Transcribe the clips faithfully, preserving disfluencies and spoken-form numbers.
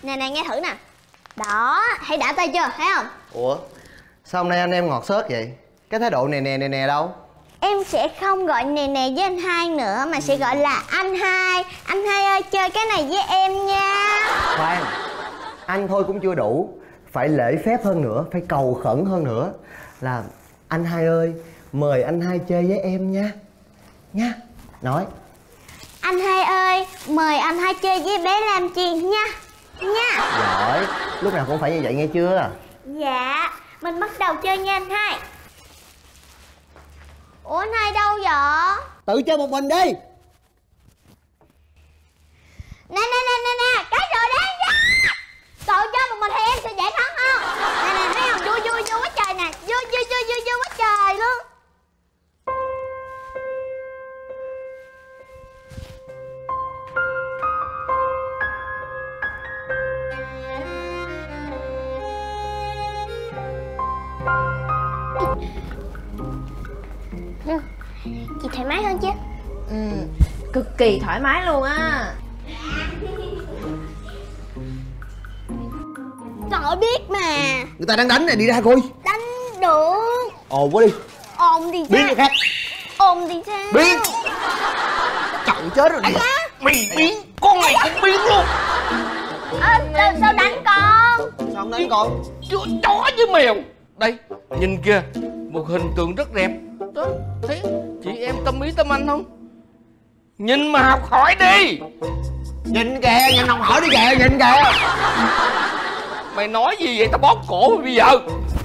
Nè nè nghe thử nè. Đó, thấy đã tay chưa, thấy không? Ủa, sao hôm nay anh em ngọt xớt vậy? Cái thái độ nè nè nè nè đâu? Em sẽ không gọi nè nè với anh Hai nữa, mà sẽ gọi là anh Hai. Anh Hai ơi, chơi cái này với em nha. Khoan, anh thôi cũng chưa đủ, phải lễ phép hơn nữa, phải cầu khẩn hơn nữa. Là anh Hai ơi, mời anh Hai chơi với em nha. Nha, nói. Anh Hai ơi, mời anh Hai chơi với bé Lam Chi nha. Nha. Giỏi, lúc nào cũng phải như vậy nghe chưa? Dạ, mình bắt đầu chơi nha anh Hai. Ủa anh Hai đâu vậy? Tự chơi một mình đi. Nè nè nè nè nè, cái rồi đấy nha. Cậu chơi một mình thì em sẽ giải thắng không? Nè nè, thấy không? Vui vui vui quá trời nè. Vui vui vui vui vui quá trời luôn. Chị thoải mái hơn chứ? Ừ, cực kỳ thoải mái luôn á. Cậu biết mà. Người ta đang đánh này, đi ra coi. Đánh được. Ồn quá đi. Ồn thì sao? Biến người khác. Ồn thì sao? Biến. Chồng chết rồi nè. Mày biến, con này cũng biến luôn. Ờ, sao, sao đánh con? Sao không đánh con? Chó, chó với mèo. Đây, nhìn kìa, một hình tượng rất đẹp. Đó, thấy chị em tâm ý tâm anh không? Nhìn mà học hỏi đi. Nhìn kìa, nhìn học hỏi đi kìa, nhìn kìa. Mày nói gì vậy, tao bóp cổ mày bây giờ.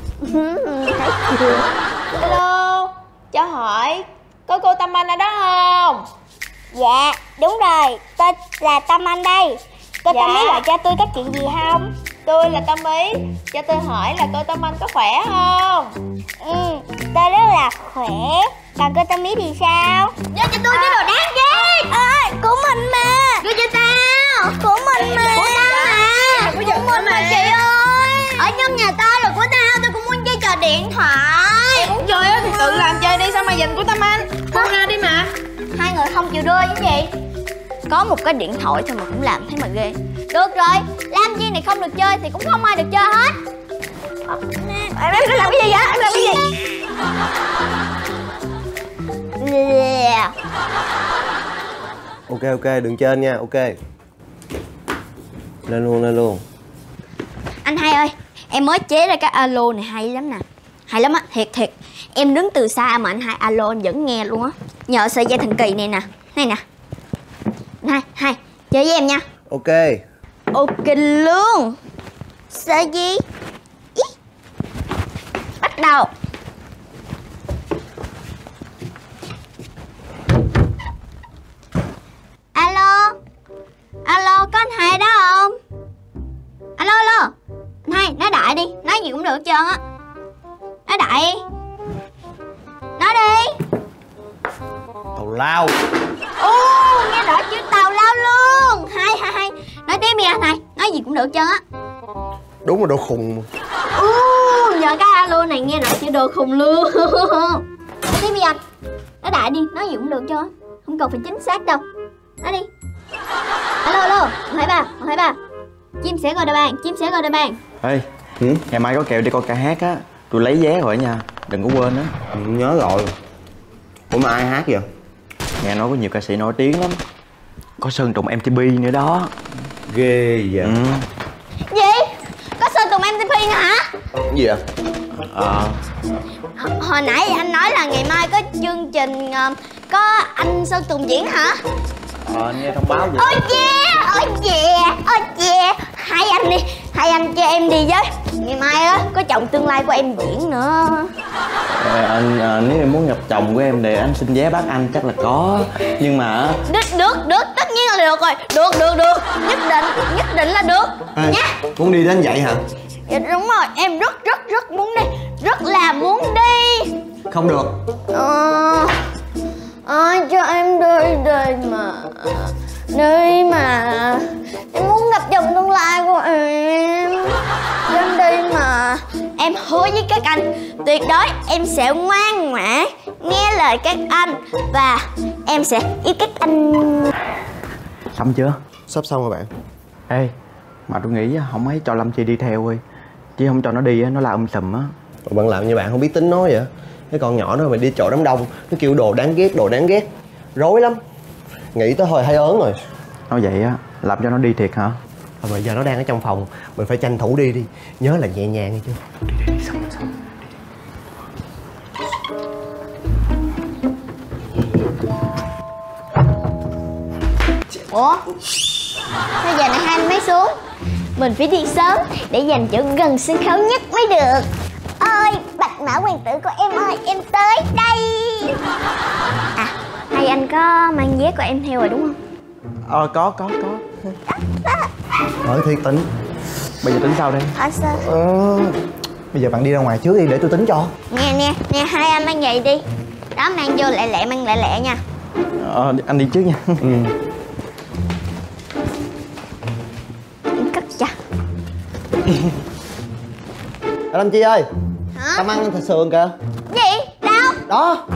Hello, cho hỏi có cô Tâm Anh ở đó không? Dạ, đúng rồi, tôi là Tâm Anh đây. Cô Dạ. Tâm Ý gọi cho tôi có chuyện gì không? Tôi là Tâm Ý, cho tôi hỏi là cô Tâm Anh có khỏe không? Ừ, tôi rất là khỏe. Còn cô Tâm Ý thì sao? Đưa cho tôi cái đồ đáng ghét. Ơi, của mình mà. Đưa cho tao. Của mình mà. Của tao mà. Của mình mà chị ơi. Ở trong nhà tao là của tao, tôi cũng muốn chơi trò điện thoại. Em muốn chơi á thì tự làm chơi đi, sao mà giành của Tâm Anh? Con ra đi mà. Hai người không chịu đưa chứ gì? Có một cái điện thoại thôi mà cũng làm thấy mà ghê. Được rồi, Lam Chi này không được chơi thì cũng không ai được chơi hết. Em em làm cái gì vậy? Em làm cái gì? Yeah. Ok ok, đừng trên nha, ok. Lên luôn, lên luôn. Anh Hai ơi, em mới chế ra cái alo này hay lắm nè. Hay lắm á, thiệt thiệt. Em đứng từ xa mà anh Hai alo anh vẫn nghe luôn á. Nhờ sợi dây thần kỳ này nè. Này nè. Anh Hai, Hai, chơi với em nha. Ok. Ok luôn. Sợi gì? Ý. Bắt đầu. Alo. Alo, có anh Hai đó không? Alo, alo. Anh Hai, nói đại đi. Nói gì cũng được hết trơn á. Nói đại đi. Nói đi. Tào lao. Ô, nghe rõ chữ tào lao luôn. Hai, hai, hai. Nói tiếp đi anh Hai. Nói gì cũng được hết trơn á. Đúng là đồ khùng. Ô, nhờ cái alo này nghe rõ chữ đồ khùng luôn. Nói tiếp đi anh. Nói đại đi, nói gì cũng được cho. Không cần phải chính xác đâu. Nói đi. Alo, alo. Một, hai, ba. Một, hai, ba. Chim sẻ gọi đại bàng. Chim sẻ gọi đại bàng. Ê, ừ? Ngày mai có kèo đi coi ca hát á. Tôi lấy vé rồi nha, đừng có quên á. Ừ, nhớ rồi. Ủa mà ai hát vậy? Nghe nói có nhiều ca sĩ nổi tiếng lắm. Có Sơn Tùng em tê pê nữa đó. Ghê vậy. Ừ. Gì? Có Sơn Tùng em tê pê nữa hả? Cái gì vậy? Ờ H Hồi nãy anh nói là ngày mai có chương trình uh, có anh Sơn Tùng diễn hả? Ờ, nghe thông báo vậy. Ôi yeah, ôi yeah, ôi yeah. Hai anh đi, hai anh cho em đi với. Ngày mai á, có chồng tương lai của em diễn nữa. Ờ, anh à, nếu em muốn gặp chồng của em thì anh xin vé bác anh chắc là có. Nhưng mà Được, được, được, tất nhiên là được rồi. Được, được, được, nhất định, nhất định là được. Ê, nha. muốn đi đến vậy hả? Dạ đúng rồi, em rất, rất, rất muốn đi. Rất là muốn đi. Không được. Ờ... Ai cho em đi đi mà. Đi mà. Em muốn gặp chồng tương lai của em. Cho em đi mà. Em hứa với các anh, tuyệt đối em sẽ ngoan ngoãn, nghe lời các anh. Và em sẽ yêu các anh. xong chưa? Sắp xong rồi bạn. Ê, Mà tôi nghĩ không ấy cho Lâm Chi đi theo ơi, chứ không cho nó đi nó là um sùm á. Bạn làm như bạn không biết tính nó vậy. Cái con nhỏ đó mà đi chỗ đám đông nó kêu đồ đáng ghét, đồ đáng ghét, rối lắm. Nghĩ tới hồi hay ớn rồi. Nói vậy á, làm cho nó đi thiệt hả? Mà bây giờ nó đang ở trong phòng, mình phải tranh thủ đi đi. Nhớ là nhẹ nhàng nghe chưa? Đi đi đi, xong xong. Ủa sao giờ này hai mới xuống? Mình phải đi sớm để dành chỗ gần sân khấu nhất mới được. Ơi bạch mã hoàng tử của em ơi, em tới đây. À hai anh có mang vé của em theo rồi đúng không? Ờ có có có. Hỏi thiệt tính. Bây giờ tính sao đây? Ờ sao? Ờ, bây giờ bạn đi ra ngoài trước đi để tôi tính cho. Nè nè nè hai anh mang giày đi. Đó mang vô lẹ lẹ, mang lẹ lẹ nha. Ờ anh đi trước nha. Ừ. Em cất cho. Lâm Chi ơi. Hả? Tao ăn thịt sườn kìa. Gì? Đâu? Đó.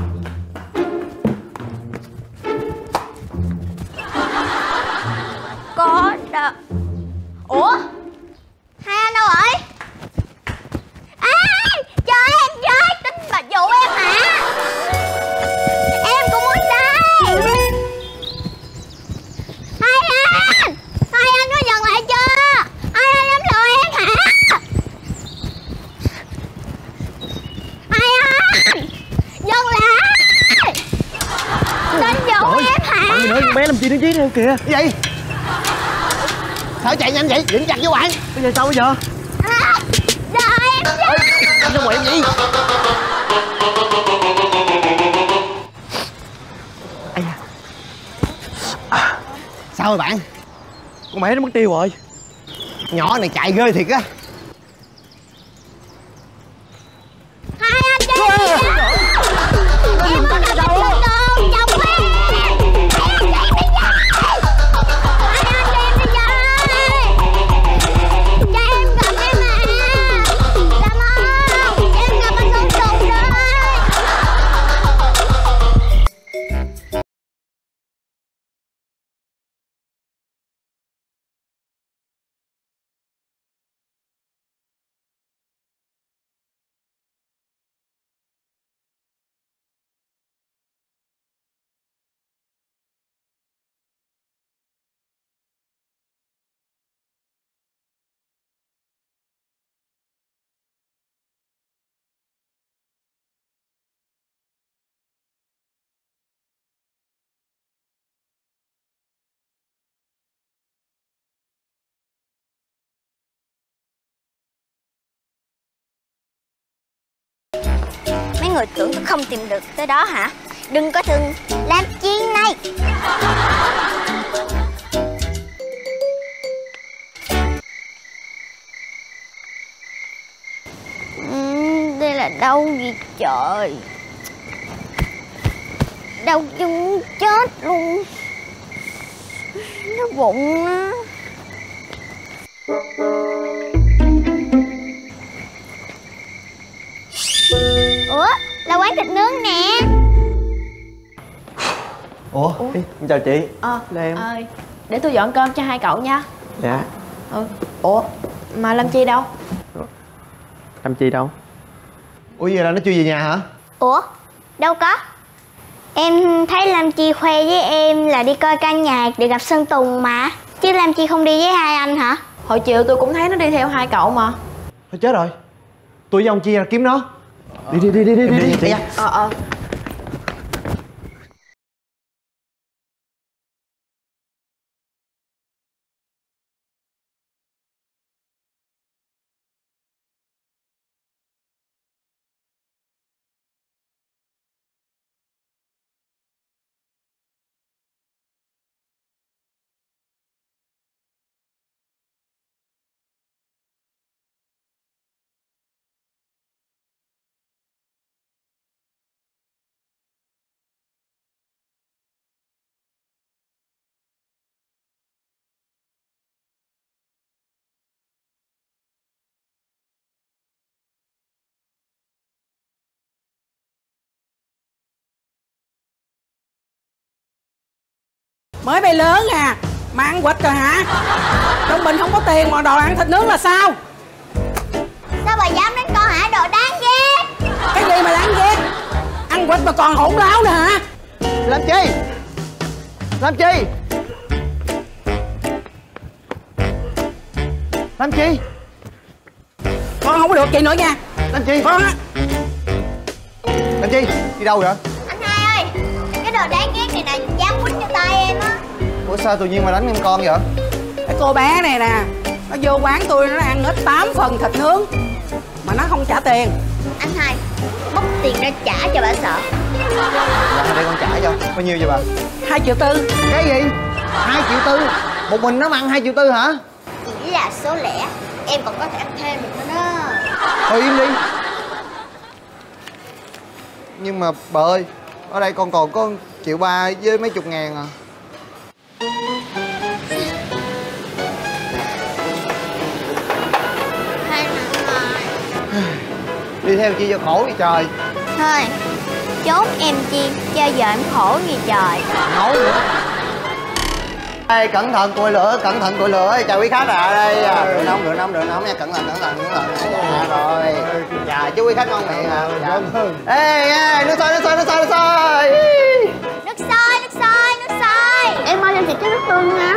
Có đâu. Ủa hai anh đâu rồi? À, trời em chơi tính bà dụ em hả? Em cũng muốn đây. Hai anh, hai anh có dừng lại chưa? Hai anh dám lừa em hả? Hai anh dừng lại. Tính dụ em hả? Bạn gì nữa, con bé Lâm Chi đứng dưới nữa kìa. Cái gì? Sao chạy nhanh vậy? Dính chặt vô bạn. Bây giờ sao bây giờ? À, đợi em chứ. Anh sao em gì? Ây da. À, sao rồi bạn? Con bé nó mất tiêu rồi. Nhỏ này chạy ghê thiệt á. Hai anh chơi gì đó? Em có gặp anh Trường Tường, chồng của em. Hai anh cho em đi chơi. Hai anh cho em đi chơi. Cho em gặp em mà. Làm ơn, cho em gặp anh Sơn Tùng đây. Mấy người tưởng tôi không tìm được tới đó hả? Đừng có thường làm chi này. Uhm, đây là đâu vậy trời? Đau chân muốn chết luôn. Nó bụng á. Ủa là quán thịt nướng nè. Ủa? Ê, chào chị. Ờ Là em. ơi, để tôi dọn cơm cho hai cậu nha. Dạ. Ừ. Ủa mà Lâm Chi đâu? Lâm Chi đâu? Ủa vậy là nó chưa về nhà hả? Ủa đâu có. Em thấy Lam Chi khoe với em là đi coi ca nhạc để gặp Sơn Tùng mà. Chứ Lam Chi không đi với hai anh hả? Hồi chiều tôi cũng thấy nó đi theo hai cậu mà. Thôi chết rồi. Tôi với ông Chi ra kiếm nó. Đi đi đi đi đi Em đi. đi, đi. Ờ ờ. Mới bay lớn à, Mà ăn quỵt rồi hả? Trong mình không có tiền mà đòi ăn thịt nướng là sao? Sao bà dám đánh con hả? Đồ đáng ghét. Cái gì mà đáng ghét? Ăn quỵt mà còn hỗn láo nữa hả? Làm chi? Làm chi? Làm chi? Con không có được chị nữa nha. Làm chi? Con á. Làm chi? Đi đâu vậy? Anh hai ơi, cái đồ đáng ghét này nè dám quýnh cho tay em á. Ủa sao tự nhiên mà đánh em con vậy? Cái cô bé này nè, nó vô quán tôi nó ăn hết tám phần thịt nướng mà nó không trả tiền. Anh hai, bốc tiền ra trả cho bà sợ. Dạ đây con trả cho. Bao nhiêu vậy bà? Hai triệu tư. Cái gì? Hai triệu tư? Một mình nó ăn hai triệu tư hả? Chỉ là số lẻ, em còn có thể ăn thêm được nữa đó. Thôi im đi. Nhưng mà bà ơi, ở đây con còn có triệu ba với mấy chục ngàn à. Hai nặng rồi. Đi theo chi cho khổ vậy trời. Thôi, trốn em chi, cho vợ em khổ gì trời. Nói nữa. Ê, cẩn thận cùi lửa, cẩn thận cùi lửa. Chào quý khách à, đây à. Rượu nóng, rượu nóng, rượu nóng nha, cẩn thận, cẩn thận, cẩn thận. Dạ rồi. Dạ, chú quý khách ngon miệng à. Dạ. Ê, ê, nước sôi, nước sôi, nước sôi, nước sôi. Nước sôi, nước sôi, nước sôi. Em ơi, em chỉ cho nước tương nha.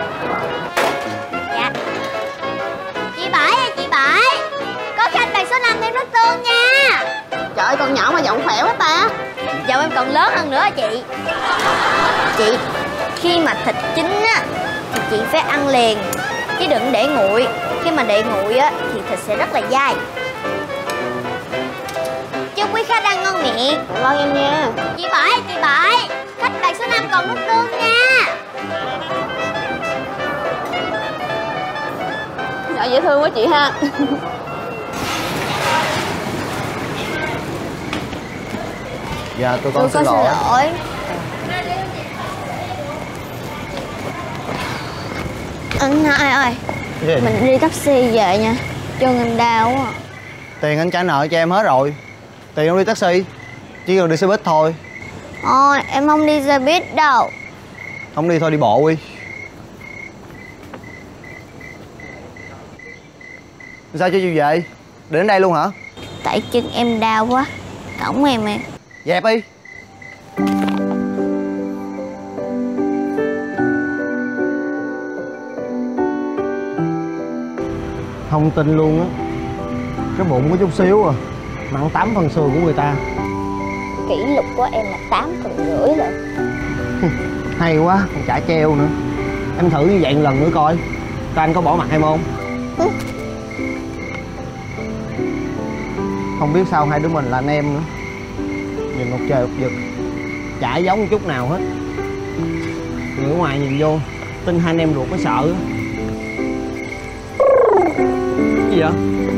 Dạ. Chị Bảy ơi, chị Bảy, có khách bàn số năm thêm nước tương nha. Trời ơi, con nhỏ mà giọng khỏe quá ta. Giọng em còn lớn hơn nữa chị. Chị, khi mà thịt chín á thì chị phải ăn liền, chứ đừng để nguội. Khi mà để nguội á thì thịt sẽ rất là dai. Chúc quý khách ăn ngon miệng. Vâng em nha. Chị Bảy, chị Bảy, khách bàn số năm còn nước tương nha. Dạ dễ thương quá chị ha. Dạ tụi con xin Tôi lỗi. xin lỗi. Anh hai ơi, Gì? mình đi taxi về nha. Chân em đau quá. Tiền anh trả nợ cho em hết rồi. Tiền không đi taxi, chỉ cần đi xe buýt thôi. Ôi, em không đi xe buýt đâu. Không đi thôi đi bộ đi. Sao cho chị về? Để đến đây luôn hả? Tại chân em đau quá. Cõng em em. Dẹp đi. Không tin luôn á. Cái bụng có chút xíu à mà ăn tám phần sườn của người ta. Kỷ lục của em là tám phần rưỡi rồi. Hay quá, còn trả treo nữa. Em thử như vậy một lần nữa coi, coi anh có bỏ mặt em không. Ừ. Không biết sao hai đứa mình là anh em nữa. Nhìn một trời một vực, chả giống chút nào hết. Người ở ngoài nhìn vô tin hai anh em ruột có sợ á. Cái gì vậy?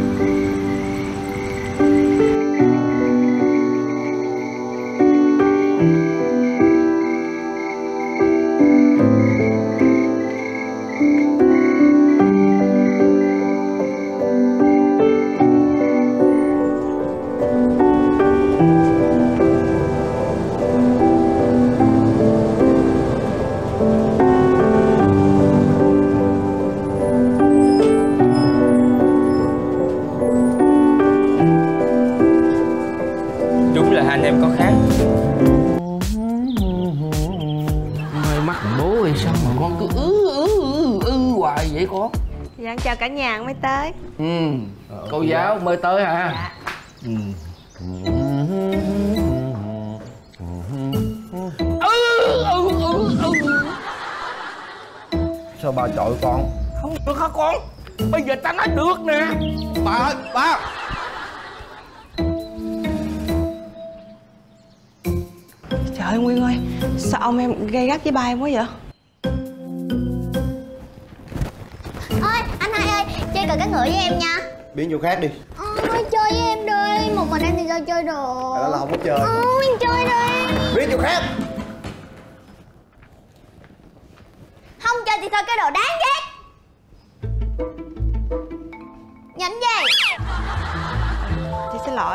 Đúng là hai anh em có khác. Hơi mắc bố hay sao mà con cứ ứ ứ ứ ứ hoài vậy con? Dạ chào cả nhà mới tới. Ừ, cô giáo mới tới hả? Dạ. Ừ. Ừ, ừ, ừ, ừ. Sao bà chọi con? Không được hả con? Bây giờ ta nói được nè. Bà ơi, bà. Trời ơi Nguyên ơi, sao ông em gay gắt với ba em quá vậy? Ơi, anh hai ơi, chơi cờ cá ngựa với em nha. Biến chỗ khác đi. Ôi, chơi với em đi. Một mình em thì sao chơi được. Đó là không có chơi. Ôi, em chơi đi. Biến chỗ khác. Không chơi thì thôi cái đồ đáng ghét. Nhỉnh gì? Chị xin lỗi.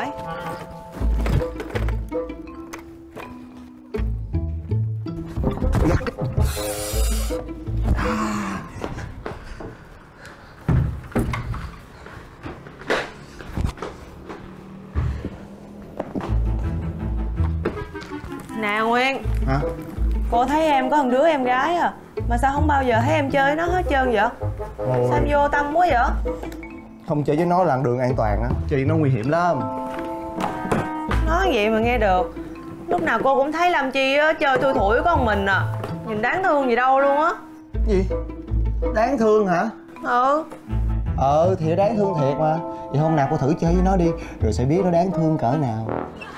Nè Nguyên. Hả? Cô thấy em có một đứa em gái à, mà sao không bao giờ thấy em chơi với nó hết trơn vậy? Ôi. Sao em vô tâm quá vậy? Không chơi với nó là đường an toàn á. Chơi nó nguy hiểm lắm. Nói vậy mà nghe được. Lúc nào cô cũng thấy Lâm Chi á chơi thui thủi có một mình à. Nhìn đáng thương gì đâu luôn á. Gì? Đáng thương hả? Ừ. Ờ thì đáng thương thiệt mà. Vậy hôm nào cô thử chơi với nó đi, rồi sẽ biết nó đáng thương cỡ nào.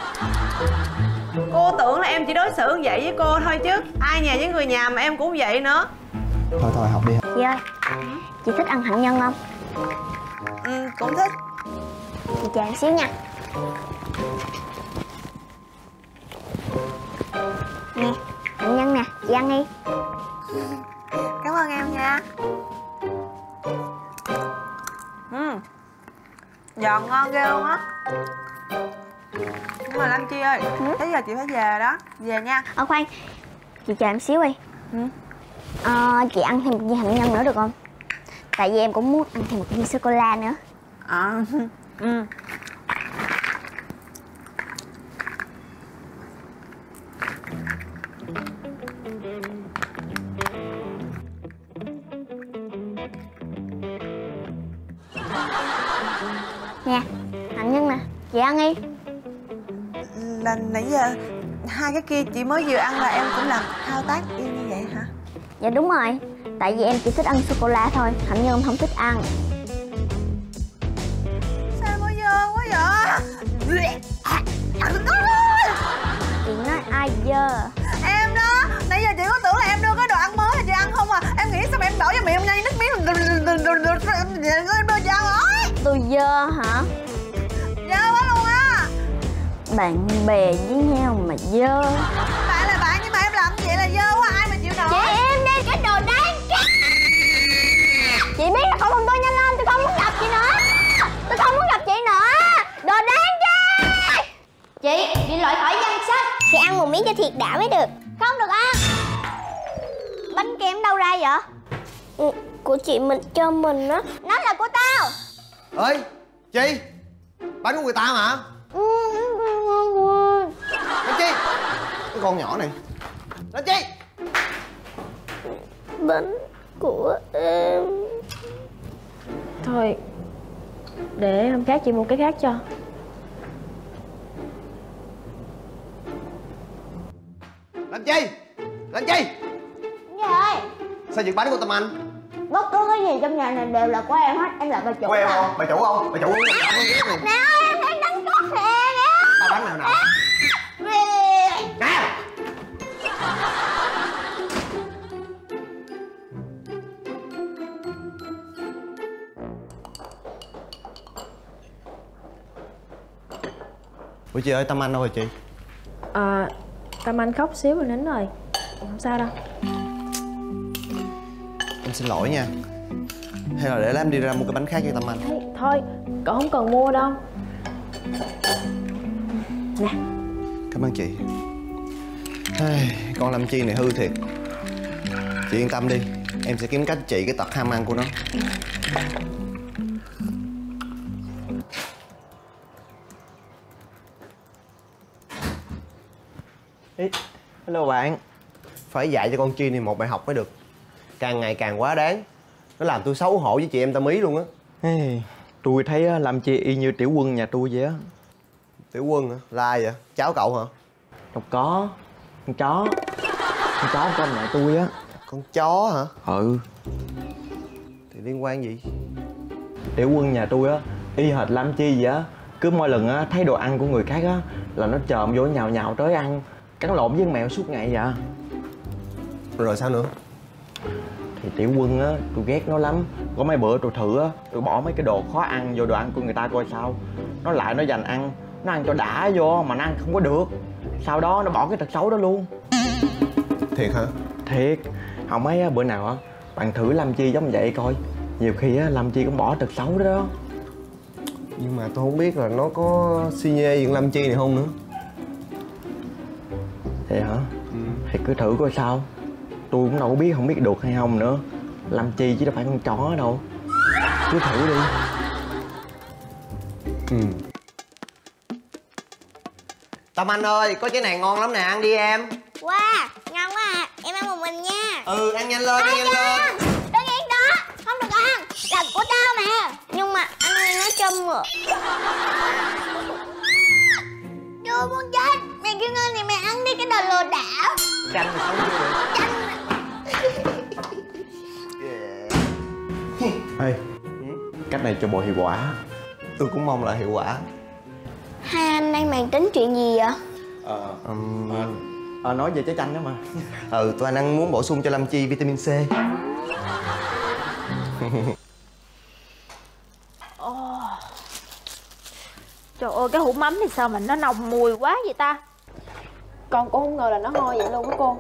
Cô tưởng là em chỉ đối xử vậy với cô thôi chứ ai nhà với người nhà mà em cũng vậy nữa. Thôi thôi học đi. Chị ơi, chị thích ăn hạnh nhân không? Ừ, cũng thích. Chị chờ em xíu nha. Nè, hạnh nhân nè, chị ăn đi. Cảm ơn em nha. Ừ, giòn ngon ghê luôn á. Nhưng mà Lâm Chi ơi, ừ? tới giờ chị phải về đó. Về nha. Ờ khoan, chị chờ em xíu đi. Ừ. Ờ, chị ăn thêm một viên hạnh nhân nữa được không? Tại vì em cũng muốn ăn thêm một viên sô-cô-la nữa. À, ừ. Nè, hạnh nhân nè, chị ăn đi. Là nãy giờ hai cái kia chị mới vừa ăn là em cũng làm thao tác y như vậy hả? Dạ đúng rồi, tại vì em chỉ thích ăn sô-cô-la thôi, hạnh nhân em không thích ăn. Sao mới dơ quá vậy? Chị nói ai dơ? Em đó, nãy giờ chị có tưởng là em đưa cái đồ ăn mới là chị ăn không à. Em nghĩ sao mà em đổ cho miệng em nhai nước miếng em đưa chị ăn rồi. Tôi dơ hả? Dơ quá luôn á. Bạn bè với nhau mà dơ. Bạn là bạn nhưng mà em làm như vậy là dơ quá, ai mà chịu nổi. Chị em đi, cái đồ đáng ghét. Chị biết là con không tôi nhanh lên, tôi không muốn gặp chị nữa. Tôi không muốn gặp chị nữa. Đồ đáng ghét. Chị, bị loại khỏi danh sách. Chị ăn một miếng cho thiệt đã mới được. Không được ăn. Bánh kem đâu ra vậy? Ừ, của chị mình cho mình á. Nó là của tao. Ơi, Chi, bánh của người ta hả? Ừ, ừ, Lên Chi, cái con nhỏ này. Lên Chi. bánh của em. Thôi, để hôm khác chị mua cái khác cho. Lên Chi, lên Chi. Gì ơi? Sao giật bánh của Tâm Anh? Bất cứ cái gì trong nhà này đều là của em hết. Em là bà chủ. Của em mà. không? Bà chủ không? Bà chủ không? Bà chủ không? Nè ơi, em đang đánh cốt nè em á. Tao đánh nào nào? Nè! Ủa chị ơi, Tâm Anh đâu rồi chị? À, Tâm Anh khóc xíu rồi nín rồi. Không sao đâu. Em xin lỗi nha. Hay là để em đi ra mua cái bánh khác cho Tâm Anh? Hey, thôi, cậu không cần mua đâu. Nè. Cảm ơn chị. Ai, con Lâm Chi này hư thiệt. Chị yên tâm đi, em sẽ kiếm cách trị cái tật ham ăn của nó. Ê, hello bạn. Phải dạy cho con Chi này một bài học mới được. Càng ngày càng quá đáng. Nó làm tôi xấu hổ với chị em Tâm Ý luôn á. Hey, tôi thấy Lâm Chi y như Tiểu Quân nhà tôi vậy á. Tiểu Quân hả? Là ai vậy? Cháu cậu hả? Đâu có, con chó. Con chó con mẹ tôi á. Con chó hả? Ừ. Thì liên quan gì? Tiểu Quân nhà tôi á y hệt Lâm Chi vậy á. Cứ mỗi lần á thấy đồ ăn của người khác á là nó chồm vô nhào nhào tới ăn, cắn lộn với con mèo suốt ngày vậy. Rồi sao nữa? Thì Tiểu Quân á tôi ghét nó lắm. Có mấy bữa tôi thử á, tôi bỏ mấy cái đồ khó ăn vô đồ ăn của người ta coi sao. Nó lại nó dành ăn, nó ăn cho đã vô mà nó ăn không có được. Sau đó nó bỏ cái tật xấu đó luôn. Thiệt hả? Thiệt. Không mấy á, bữa nào á bạn thử Lâm Chi giống vậy coi. Nhiều khi á Lâm Chi cũng bỏ tật xấu đó đó. Nhưng mà tôi không biết là nó có si nhê gì con Lâm Chi này không nữa. Vậy hả? Ừ. Thì cứ thử coi sao. tôi cũng đâu có biết không biết được hay không nữa. Làm chi chứ đâu phải con chó đâu. Cứ thử đi. Ừ. Tâm Anh ơi, có trái này ngon lắm nè, ăn đi em. Wow, ngon quá à. Em ăn một mình nha. Ừ, ăn nhanh lên, ăn nhanh lên. Đứng yên đó, không được ăn. Là của tao mà. Nhưng mà anh ơi, nó châm rồi. Chưa muốn chết. Mày kêu ngon thì mày ăn đi cái đồ lừa đảo. Chanh thì sống chưa được. Chanh. Ê, cách này cho bộ hiệu quả. Tôi cũng mong là hiệu quả. Hai anh đang bàn tính chuyện gì vậy? Ờ, um, à, à, nói về trái chanh đó mà. Ừ, tụi anh đang muốn bổ sung cho Lâm Chi vitamin C. Oh. Trời ơi, cái hũ mắm thì sao mà nó nồng mùi quá vậy ta? Con cũng không ngờ là nó hôi vậy luôn á cô.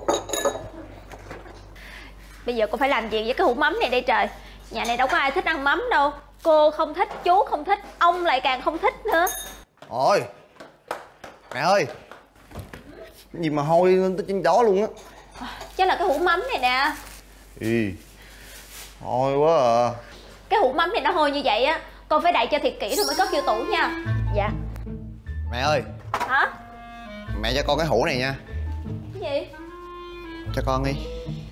Bây giờ cô phải làm gì với cái hũ mắm này đây trời? Nhà này đâu có ai thích ăn mắm đâu. Cô không thích, chú không thích, ông lại càng không thích nữa. Ôi mẹ ơi, cái gì mà hôi lên tới chân chó luôn á. Chắc là cái hũ mắm này nè. Ý, hôi quá à. Cái hũ mắm này nó hôi như vậy á, con phải đậy cho thiệt kỹ rồi mới cất vô tủ nha. Dạ. Mẹ ơi. Hả? Mẹ cho con cái hũ này nha. Cái gì? Cho con đi.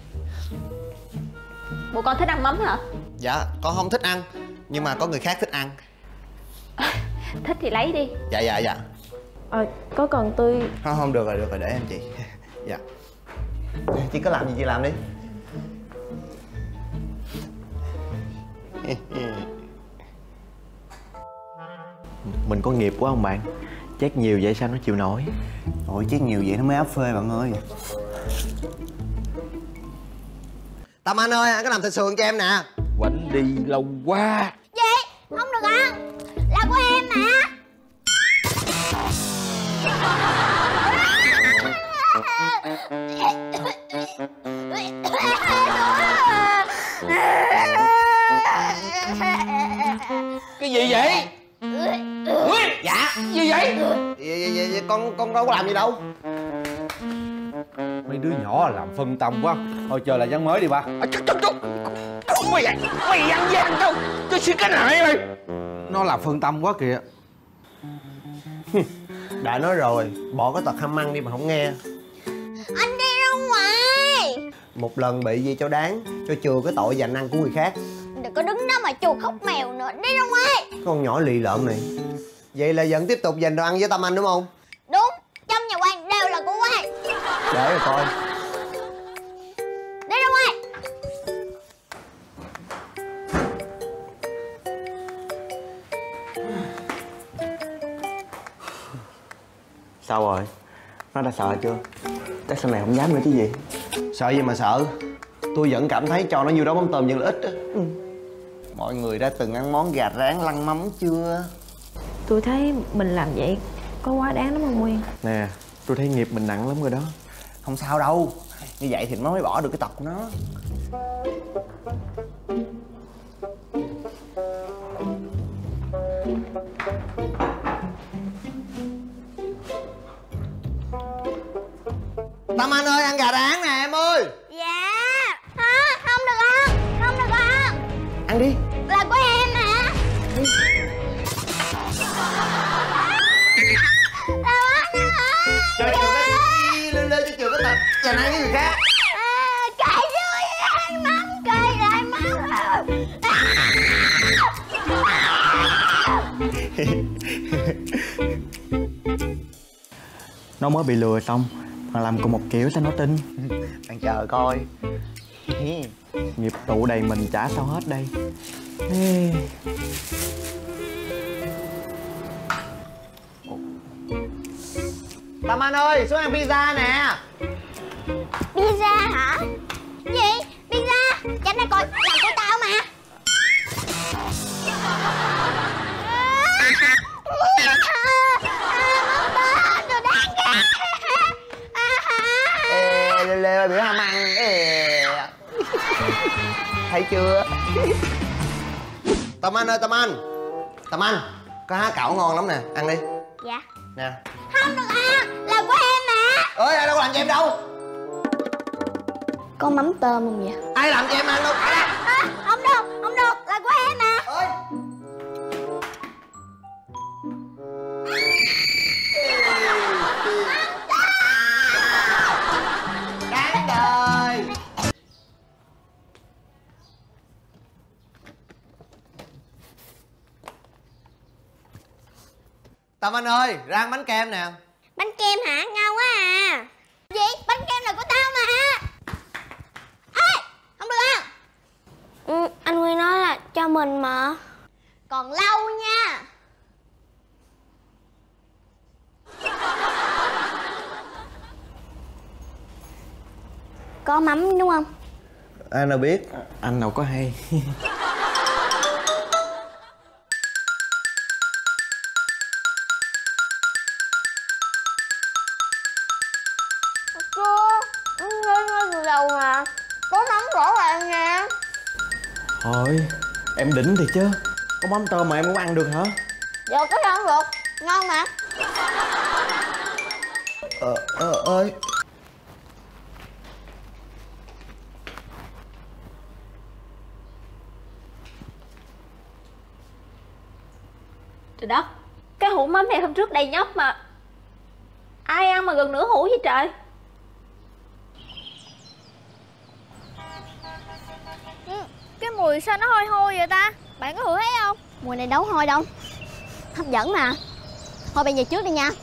Bộ con thích ăn mắm hả? Dạ, con không thích ăn, nhưng mà có người khác thích ăn. Thích thì lấy đi. Dạ dạ dạ. Ờ, có cần tôi... Không, không được rồi, được rồi, để em chị. Dạ. Chị có làm gì chị làm đi. Mình có nghiệp quá không bạn? Chét nhiều vậy sao nó chịu nổi? Ôi, chét nhiều vậy nó mới áp phê bạn ơi. Tâm Anh ơi, anh có làm thịt sườn cho em nè. Quánh đi lâu quá. Gì? Không được ăn. Là của em mà. Cái gì vậy? Nguyên! Dạ. Gì vậy? Vậy, vậy, vậy, vậy con con đâu có làm gì đâu. Mấy đứa nhỏ làm phân tâm quá. Thôi chờ lại ván mới đi ba. À, chú, chú, chú. Mày ăn, mày ăn gian đâu. Tôi xin cái này mày. Nó làm phân tâm quá kìa. Đã nói rồi, bỏ cái tật ham ăn đi mà không nghe. Anh đi ra ngoài. Một lần bị gì cho đáng, cho chừa cái tội giành ăn của người khác. Đừng có đứng đó mà chuột khóc mèo nữa. Đi ra ngoài. Con nhỏ lì lợm này. Vậy là vẫn tiếp tục giành đồ ăn với Tâm Anh đúng không? Đúng, trong nhà quan đều là của quan. Để rồi coi. Đi ra ngoài. Sao rồi? Nó đã sợ chưa? Chắc sau này không dám nữa chứ gì. Sợ gì mà sợ. Tôi vẫn cảm thấy cho nó nhiêu đó mắm tôm vẫn là ít á. Ừ. Mọi người đã từng ăn món gà rán lăn mắm chưa? Tôi thấy mình làm vậy có quá đáng lắm không Nguyên? Nè, tôi thấy nghiệp mình nặng lắm rồi đó. Không sao đâu. Như vậy thì nó mới bỏ được cái tật của nó. Tâm Anh ơi, ăn gà rán nè em ơi. Dạ. Hả? Không được ăn. Không được ăn. Ăn đi. Là của em mà. Là anh hả? Cho chừa cái lên lên cho chừa cái tật dành ăn với người khác. À, cãi vui anh mắm cay lại mắm. Nó mới bị lừa xong mà làm cùng một kiểu sao nó tin. Bạn chờ coi. Nghiệp tụ đầy mình chả sao hết đây. Ê. Tâm Anh ơi, xuống ăn pizza nè. Pizza hả? Gì? Pizza? Chánh này coi, làm của tao mà. Ê, lê lê biểu ham ăn. Ê. Thấy chưa? Tâm Anh ơi, Tâm Anh. Tâm Anh, có há cảo ngon lắm nè, ăn đi. Dạ. Nè. Không được ăn, là của em mà. Ơi, ai đâu có làm cho em đâu. Có mắm tôm không vậy? Ai làm cho em ăn đâu cả đó. À, không được, không được, là của em mà. Ơi. Đáng đời. Tâm Anh ơi, ra ăn bánh kem nè. Bánh kem hả? Ngon quá à. Gì? Bánh kem là của tao mà. Ê, không được ăn. Ừ, anh Nguyên nói là cho mình mà. Còn lâu nha. Có mắm đúng không? Anh nào biết. Anh đâu có hay. Chưa, anh Nguyên nói từ đầu mà. Có mắm rõ ràng nè. Thôi, em đỉnh thì chứ. Có mắm tôm mà em cũng ăn được hả? Giờ có sao không được, ngon mà. Ờ, ờ, ơi. Trời đất, cái hũ mắm này hôm trước đầy nhóc mà ai ăn mà gần nửa hũ vậy trời. Ừ, cái mùi sao nó hôi hôi vậy ta? Bạn có ngửi thấy không? Mùi này đâu hôi đâu, hấp dẫn mà. Thôi bạn về trước đi nha.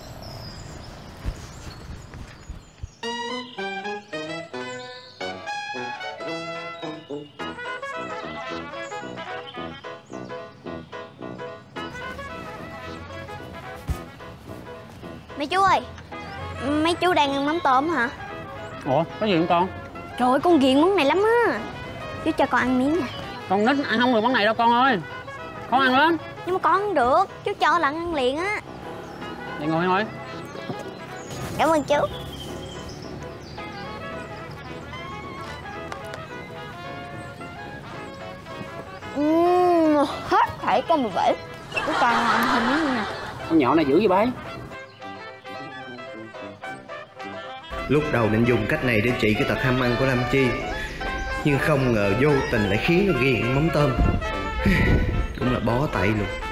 Mấy chú ơi, mấy chú đang ăn mắm tôm hả? Ủa, có gì không con? Trời ơi, con ghiền món này lắm á. Chú cho con ăn miếng nè. Con nít ăn không được món này đâu con ơi. Con ăn lớn. Nhưng mà con không được, chú cho lần ăn liền á. Vậy ngồi thôi. Cảm ơn chú. Uhm, hết thảy con mười bảy. Chú cho ăn thêm miếng nè. Con nhỏ này dữ vậy bái. Lúc đầu định dùng cách này để trị cái tật ham ăn của Lâm Chi, nhưng không ngờ vô tình lại khiến nó ghiền mắm tôm. Cũng là bó tay luôn.